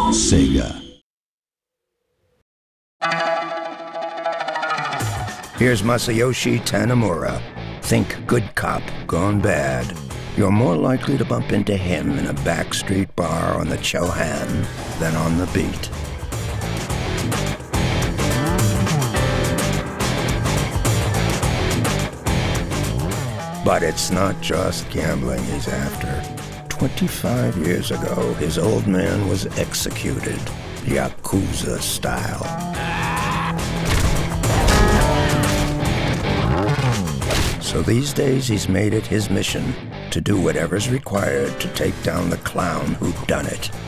Sega. Here's Masayoshi Tanimura. Think good cop gone bad. You're more likely to bump into him in a backstreet bar on the Chohan than on the beat. But it's not just gambling he's after. 25 years ago, his old man was executed, Yakuza style. So these days, he's made it his mission to do whatever's required to take down the clown who'd done it.